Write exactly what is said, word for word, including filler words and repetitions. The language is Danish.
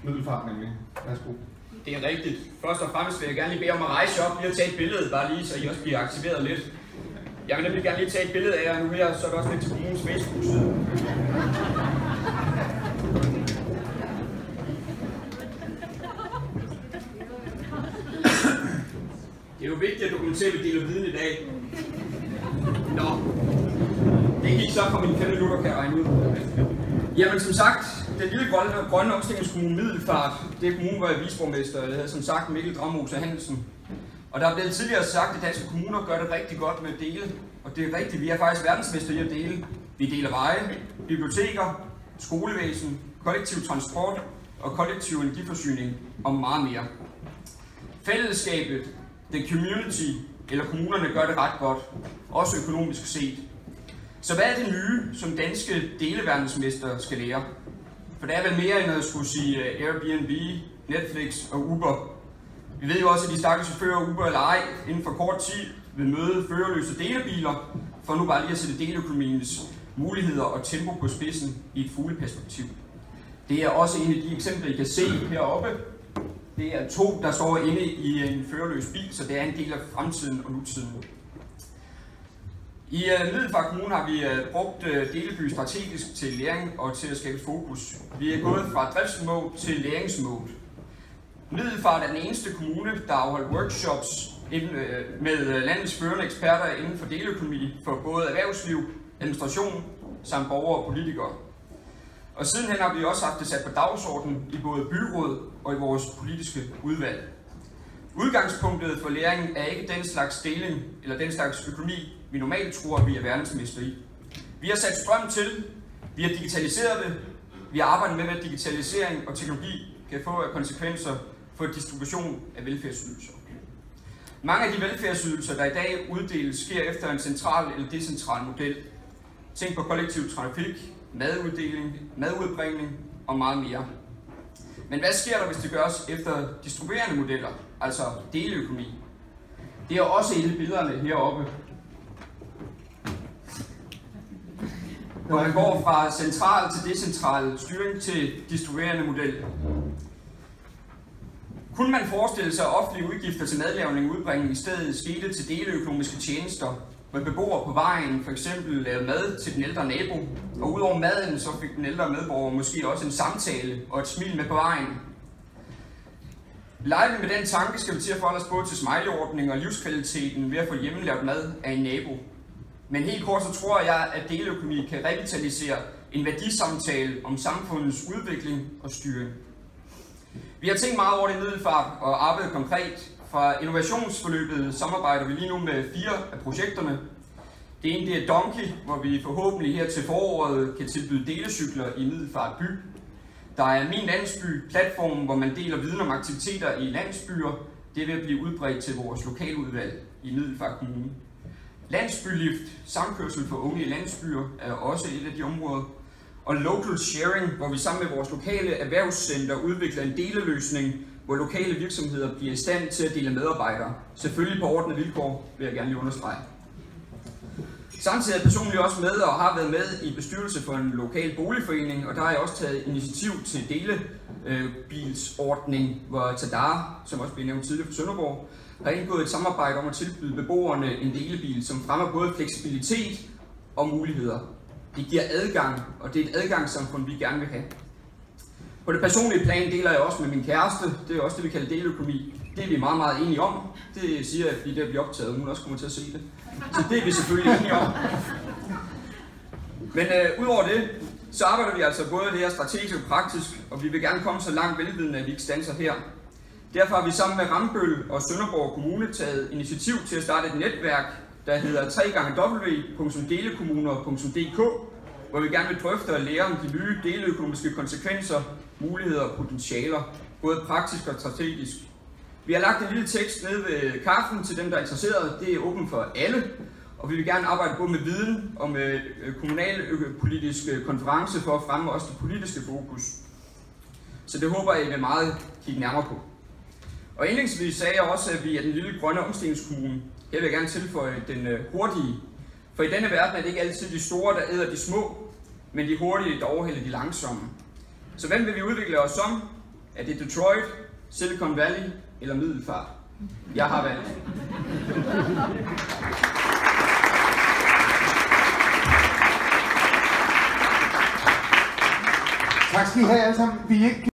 Middelfart nemlig. Værsgo. Det er rigtigt. Først og fremmest vil jeg gerne lige bede om at rejse op lige og tage et billede, bare lige, så I også bliver aktiveret lidt. Jeg vil nemlig gerne lige tage et billede af jer nu her, så er det også lidt til kommunens Facebook-side. Det er jo vigtigt at dokumentere, at vi deler viden i dag. Nå, det gik så fra mine fem minutter, kan jeg regne ud. Jamen som sagt, den lille grønne, grønne omstillingskommune Middelfart, det er kommunen, hvor jeg er viceborgmester, og jeg hedder som sagt Mikkel Drammose Hansen. Og der er blevet tidligere sagt, at danske kommuner gør det rigtig godt med at dele. Og det er rigtigt, vi er faktisk verdensmester i at dele. Vi deler veje, biblioteker, skolevæsen, kollektiv transport og kollektiv energiforsyning og meget mere. Fællesskabet, the community eller kommunerne gør det ret godt, også økonomisk set. Så hvad er det nye, som danske deleverdensmester skal lære? For det er vel mere end at skulle sige Airbnb, Netflix og Uber. Vi ved jo også, at de stakkels chauffører Uber eller ej inden for kort tid vil møde førerløse delebiler, for nu bare lige at sætte deleøkonomiens muligheder og tempo på spidsen i et fugleperspektiv. Det er også en af de eksempler, I kan se heroppe. Det er to, der står inde i en førerløs bil, så det er en del af fremtiden og nutiden. I uh, Middelfart Kommune har vi uh, brugt uh, deleby strategisk til læring og til at skabe fokus. Vi er gået fra driftsmode til læringsmåde. Middelfart er den eneste kommune, der afholder workshops inden, uh, med uh, landets førende eksperter inden for deleøkonomi for både erhvervsliv, administration samt borgere og politikere. Og sidenhen har vi også haft det sat på dagsordenen i både byråd og i vores politiske udvalg. Udgangspunktet for læring er ikke den slags deling eller den slags økonomi, vi normalt tror, vi er verdensmester i. Vi har sat strøm til, vi har digitaliseret det, vi har arbejdet med, hvad digitalisering og teknologi kan få af konsekvenser for distribution af velfærdsydelser. Mange af de velfærdsydelser, der i dag uddeles, sker efter en central eller decentral model. Tænk på kollektiv trafik, maduddeling, madudbringning og meget mere. Men hvad sker der, hvis det gøres efter distribuerende modeller, altså deleøkonomi? Det er også et af billederne heroppe. Hvor man går fra central til decentral styring til distribuerende model. Kunne man forestille sig, at offentlige udgifter til madlavning og udbringning i stedet skete til deleøkonomiske tjenester, med beboere på vejen for eksempel lavede mad til den ældre nabo, og udover maden så fik den ældre medborger måske også en samtale og et smil med på vejen. Leger vi med den tanke, skal vi til at forholde os både til smileyordning og livskvaliteten ved at få hjemmelavet mad af en nabo. Men helt kort så tror jeg, at deleøkonomi kan revitalisere en værdisamtale om samfundets udvikling og styring. Vi har tænkt meget over det i Middelfart og arbejdet konkret. Fra innovationsforløbet samarbejder vi lige nu med fire af projekterne. Det ene det er Donkey, hvor vi forhåbentlig her til foråret kan tilbyde delecykler i Middelfart by. Der er Min Landsby, platformen, hvor man deler viden om aktiviteter i landsbyer. Det vil blive udbredt til vores lokaludvalg i Middelfart Kommune. Landsbylift, samkørsel for unge i landsbyer, er også et af de områder. Og Local Sharing, hvor vi sammen med vores lokale erhvervscenter udvikler en deleløsning, hvor lokale virksomheder bliver i stand til at dele medarbejdere. Selvfølgelig på ordnede vilkår, vil jeg gerne lige understrege. Samtidig er jeg personligt også med og har været med i bestyrelse for en lokal boligforening, og der har jeg også taget initiativ til delebilsordning, hvor Tadar, som også blev nævnt tidligere fra Sønderborg, har indgået et samarbejde om at tilbyde beboerne en delebil, som fremmer både fleksibilitet og muligheder. Det giver adgang, og det er et adgangssamfund, vi gerne vil have. På det personlige plan deler jeg også med min kæreste, det er også det, vi kalder deleøkonomi. Det er vi meget, meget enige om. Det siger jeg, fordi det bliver optaget, og hun også kommer til at se det. Så det er vi selvfølgelig enige om. Men øh, udover det, så arbejder vi altså både her strategisk og praktisk, og vi vil gerne komme så langt velvidende, at vi ikke standser her. Derfor har vi sammen med Rambøl og Sønderborg Kommune taget initiativ til at starte et netværk, der hedder tre gange w punktum delekommuner punktum d k, hvor vi gerne vil drøfte og lære om de nye deleøkonomiske konsekvenser, muligheder og potentialer, både praktisk og strategisk. Vi har lagt en lille tekst ned ved kaffen til dem, der er interesserede. Det er åbent for alle, og vi vil gerne arbejde både med viden og med kommunalpolitiske konferencer for at fremme også det politiske fokus. Så det håber jeg, I vil meget kigge nærmere på. Og indlægsvis sagde jeg også, at vi er den lille grønne omstillingskommune. Her vil jeg gerne tilføje den hurtige. For i denne verden er det ikke altid de store, der æder de små, men de hurtige, der overhælder de langsomme. Så hvem vil vi udvikle os som? Er det Detroit, Silicon Valley eller Middelfart? Jeg har valgt. Tak skal I have alle sammen. Vi er ikke